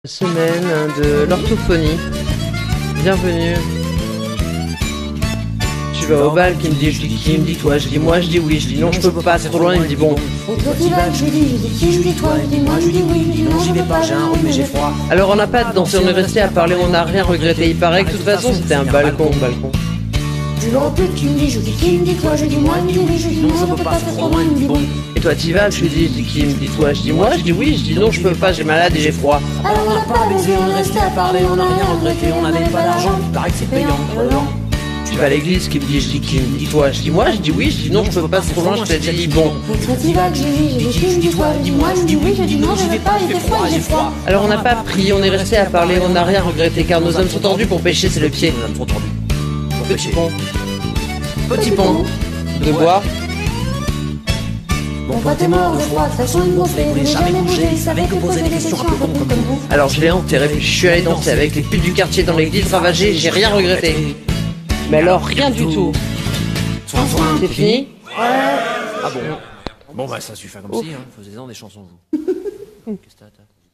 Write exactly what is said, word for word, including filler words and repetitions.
Semaine de l'orthophonie. Bienvenue. Tu vas au bal, qui me dit, je dis qui, me dit toi, je dis moi, je dis oui, je dis non, je peux pas, c'est trop loin, il me dit bon. Je dis, je dis qui, je dis toi, je dis moi, je dis oui, je dis non, j'y vais pas, j'ai un rhume et j'ai froid. Alors on n'a pas dansé, on est resté à parler, on n'a rien regretté. Il paraît que de toute façon c'était un balcon, balcon. Je le répète, qui me dit, je dis qui, me dit toi, je dis moi, je dis oui, je dis non, je peux pas, c'est trop loin, il me dit bon. Et toi t'y vas, je lui dis, je dis qui, me dit toi, je dis moi, je dis oui, je dis non, je peux pas, j'ai malade et j'ai froid. Alors on n'a pas baisé, on est resté à parler, on n'a rien regretté, on n'avait pas d'argent, il paraît que c'est payant, relevant. Tu vas à l'église, qui me dit, je dis qui, me dit toi, je dis moi, je dis oui, je dis non, je peux pas, c'est trop loin, je t'ai dit bon. Et toi t'y vas, que je dis, je dis qui, me dit toi, je dis moi, je dis oui, je dis non, je vais pas, il fait froid, j'ai froid. Alors on n'a pas pris, on est resté à parler, on n'a rien regretté, car nos hommes sont tordus pour pêcher, c'est le pied. Nos hommes sont tordus. Petit pont. Petit pont. De bois. Mon pote est mort de froid, de toute façon il me gonflait, il voulait jamais bouger, il savait que poser des questions un peu cons comme vous. Alors je l'ai enterré, puis je suis allé danser avec les putes du quartier dans l'église ravagée, j'ai rien regretté. Mais alors rien du tout. C'est fini? Ah bon. Bon bah ça suffit comme si, hein. Faisez-en des chansons vous. Qu'est-ce que t'as?